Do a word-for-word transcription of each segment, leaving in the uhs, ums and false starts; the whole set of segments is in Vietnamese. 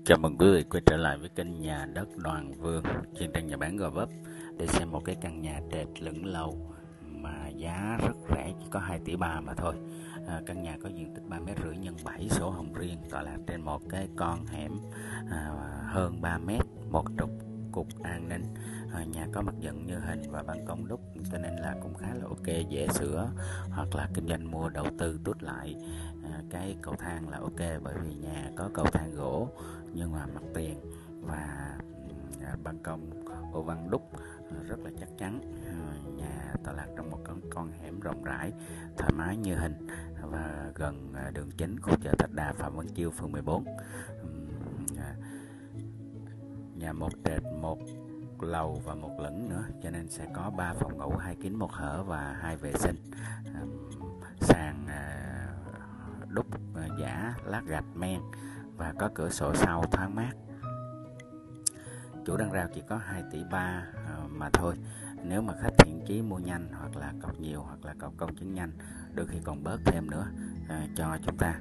Chào mừng quý vị quay trở lại với kênh Nhà Đất Đoàn Vương, chuyên trang nhà bán Gò Vấp, để xem một cái căn nhà trệt lửng lầu mà giá rất rẻ, chỉ có hai tỷ ba mà thôi. À, căn nhà có diện tích ba mét rưỡi nhân bảy, sổ hồng riêng, tọa lạc trên một cái con hẻm à, hơn ba mét, một trục cục an ninh. À, nhà có mặt dựng như hình và ban công đúc, cho nên là cũng khá là ok, dễ sửa hoặc là kinh doanh mua đầu tư tút lại. À, cái cầu thang là ok, bởi vì nhà có cầu thang gỗ nhưng mà mặt tiền và à, ban công ô văn đúc à, rất là chắc chắn. À, nhà tọa lạc trong một con, con hẻm rộng rãi, thoải mái như hình và gần à, đường chính khu chợ Thạch Đà, Phạm Văn Chiêu, phường mười bốn. À, nhà một trệt, một lầu và một lửng nữa, cho nên sẽ có ba phòng ngủ, hai kín một hở và hai vệ sinh. À, sàn à, đúc à, giả lát gạch men và có cửa sổ sau thoáng mát. Chủ đang rao chỉ có hai tỷ ba mà thôi. Nếu mà khách thiện chí mua nhanh hoặc là cọc nhiều hoặc là cọc công chứng nhanh, đôi khi còn bớt thêm nữa à, cho chúng ta.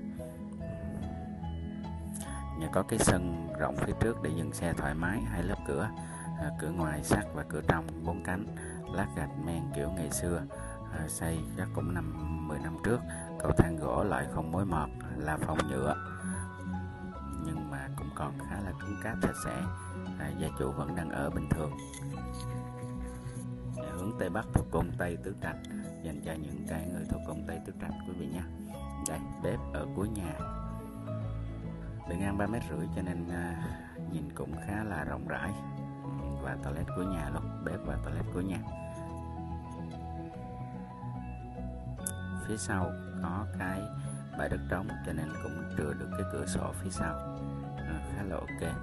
Nhà có cái sân rộng phía trước để dừng xe thoải mái, hai lớp cửa, à, cửa ngoài sắt và cửa trong bốn cánh, lát gạch men kiểu ngày xưa, à, xây chắc cũng năm mười năm trước. Cầu thang gỗ loại không mối mọt, là phòng nhựa nhưng mà cũng còn khá là cứng cáp, sạch sẽ. À, gia chủ vẫn đang ở bình thường. Nhà hướng tây bắc thuộc cung Tây Tứ Trạch, dành cho những cái người thuộc cung Tây Tứ Trạch quý vị nha. Đây, bếp ở cuối nhà, bề ngang ba mét rưỡi, cho nên à, nhìn cũng khá là rộng rãi. Và toilet cuối nhà luôn, bếp và toilet cuối nhà. Phía sau có cái bãi đất trống, cho nên cũng chừa được cái cửa sổ phía sau, à, khá là ok.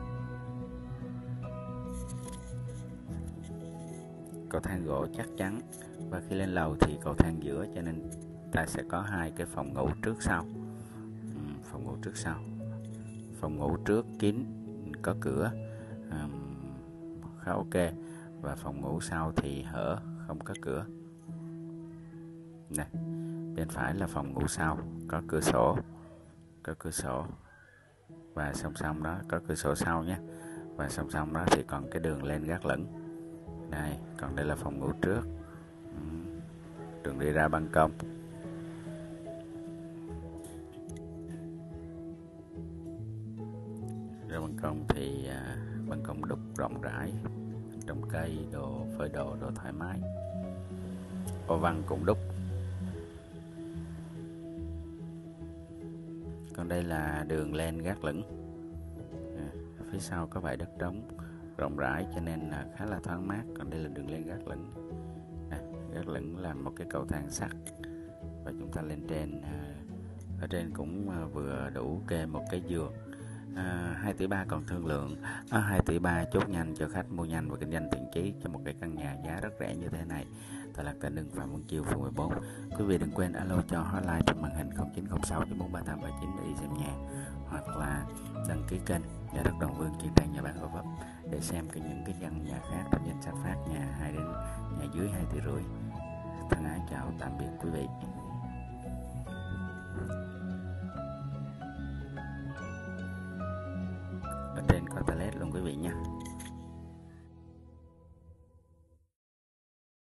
Cầu thang gỗ chắc chắn, và khi lên lầu thì cầu thang giữa, cho nên ta sẽ có hai cái phòng ngủ trước sau. Ừ, phòng ngủ trước sau, phòng ngủ trước kín có cửa, um, khá ok, và phòng ngủ sau thì hở không có cửa. Này, bên phải là phòng ngủ sau, có cửa sổ, có cửa sổ và song song đó có cửa sổ sau nhé, và song song đó thì còn cái đường lên gác lửng. Đây, còn đây là phòng ngủ trước, đường đi ra ban công. Ra ban công thì à, ban công đúc rộng rãi, trồng cây, đồ phơi đồ, đồ thoải mái. Ô văn cũng đúc. Còn đây là đường lên gác lửng. À, phía sau có bãi đất trống rộng rãi, cho nên là khá là thoáng mát. Còn đây là đường lên gác lửng. À, gác lửng là một cái cầu thang sắt, và chúng ta lên trên. À, ở trên cũng à, vừa đủ kê một cái giường. À, hai tỷ ba còn thương lượng. À, hai tỷ ba chốt nhanh cho khách mua nhanh và kinh doanh thiện chí cho một cái căn nhà giá rất rẻ như thế này. Tọa lạc tại đường Phạm Văn Chiêu, phường mười bốn. Quý vị đừng quên alo cho hotline trên màn hình không chín không sáu bốn ba tám ba chín để đi xem nhà, hoặc là đăng ký kênh Nhà Đất Đoàn Vương, chuyên trang nhà bán Gò Vấp, để xem cái những cái căn nhà khác trong danh sách phát nhà hai đến nhà dưới hai tỷ rưỡi. Thân ái chào tạm biệt quý vị. Ở trên có toilet luôn quý vị nha.